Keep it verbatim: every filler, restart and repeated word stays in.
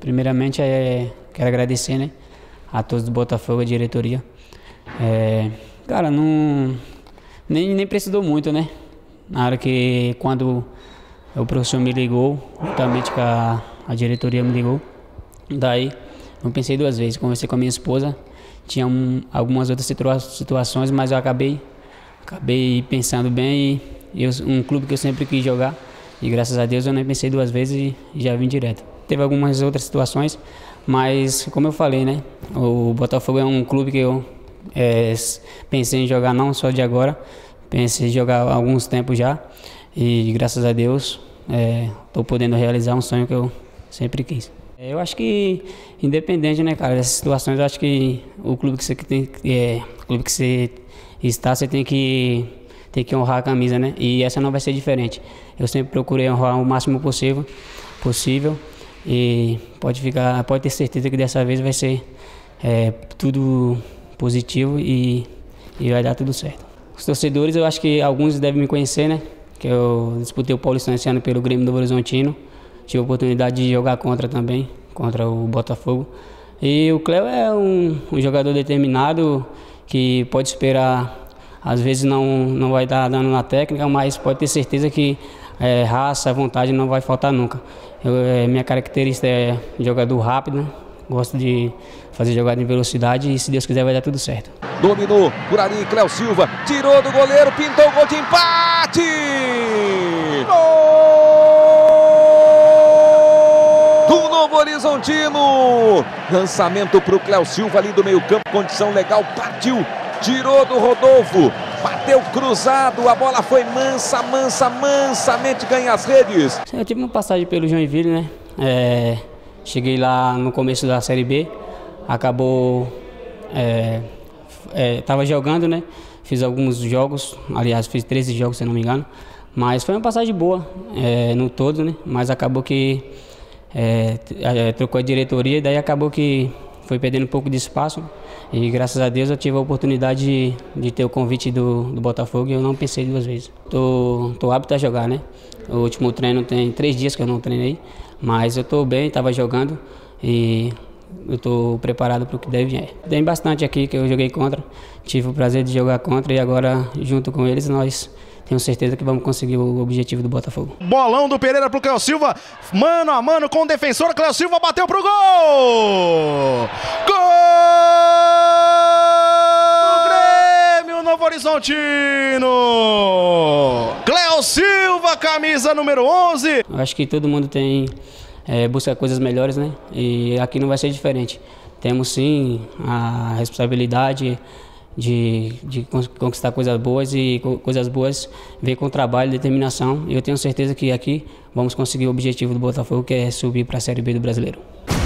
primeiramente é, quero agradecer, né, a todos do Botafogo, a diretoria. É, cara, não, nem, nem precisou muito, né? Na hora que, quando o professor me ligou, juntamente com a, a diretoria me ligou, daí não pensei duas vezes, conversei com a minha esposa, tinha um, algumas outras situa situações, mas eu acabei, acabei pensando bem e eu, um clube que eu sempre quis jogar, e graças a Deus eu nem pensei duas vezes e já vim direto. Teve algumas outras situações, mas como eu falei, né, o Botafogo é um clube que eu é, pensei em jogar não só de agora, pensei em jogar há alguns tempos já, e graças a Deus estou é, podendo realizar um sonho que eu sempre quis. Eu acho que, independente, né, cara, dessas situações, eu acho que o clube que você tem, é, clube que você está, você tem que, tem que honrar a camisa, né? E essa não vai ser diferente. Eu sempre procurei honrar o máximo possível, possível e pode ficar, pode ter certeza que dessa vez vai ser é, tudo positivo e, e vai dar tudo certo. Os torcedores, eu acho que alguns devem me conhecer, né? Que eu disputei o Paulistão esse ano pelo Grêmio Novo Horizontino. Tive a oportunidade de jogar contra também, contra o Botafogo. E o Cléo é um, um jogador determinado que pode esperar, às vezes não, não vai dar dano na técnica, mas pode ter certeza que é, raça, vontade não vai faltar nunca. Eu, é, minha característica é jogador rápido, né? Gosto de fazer jogada em velocidade e se Deus quiser vai dar tudo certo. Dominou por ali, Cléo Silva, tirou do goleiro, pintou o gol de empate! Gol! Novo Horizontino, lançamento para o Cléo Silva ali do meio campo, condição legal, partiu, tirou do Rodolfo, bateu cruzado, a bola foi mansa, mansa, mansamente ganha as redes. Eu tive uma passagem pelo Joinville, né, é, cheguei lá no começo da Série B, acabou, é, é, tava jogando, né, fiz alguns jogos, aliás fiz treze jogos se não me engano, mas foi uma passagem boa, é, no todo, né, mas acabou que É, é, trocou a diretoria e daí acabou que foi perdendo um pouco de espaço e graças a Deus eu tive a oportunidade de, de ter o convite do, do Botafogo e eu não pensei duas vezes. Tô, tô apto a jogar, né? O último treino tem três dias que eu não treinei, mas eu tô bem, estava jogando e eu tô preparado para o que deve vir. Tem bastante aqui que eu joguei contra, tive o prazer de jogar contra e agora junto com eles nós tenho certeza que vamos conseguir o objetivo do Botafogo. Bolão do Pereira pro Cléo Silva, mano a mano com o defensor, Cléo Silva bateu pro gol! Gol! Grêmio Novo Horizontino! Cléo Silva, camisa número onze. Eu acho que todo mundo tem, é, busca coisas melhores, né? E aqui não vai ser diferente. Temos sim a responsabilidade De, de conquistar coisas boas e coisas boas vem com trabalho e determinação. E eu tenho certeza que aqui vamos conseguir o objetivo do Botafogo, que é subir para a Série B do Brasileiro.